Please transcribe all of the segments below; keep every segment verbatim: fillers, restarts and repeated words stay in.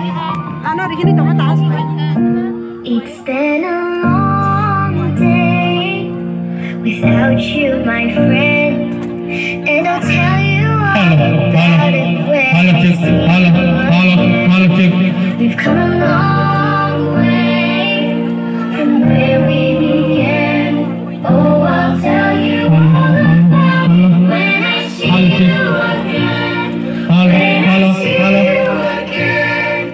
It's been a long day without you, my friend, and I'll tell you all about it when I see you. We've come a long way from where we began. Oh, I'll tell you all about it when I see you again. When I see you again.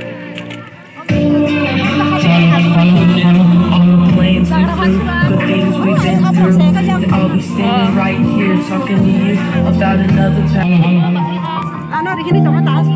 All the planes we flew, the things we've been through. I'll be standing right here talking to you about another time.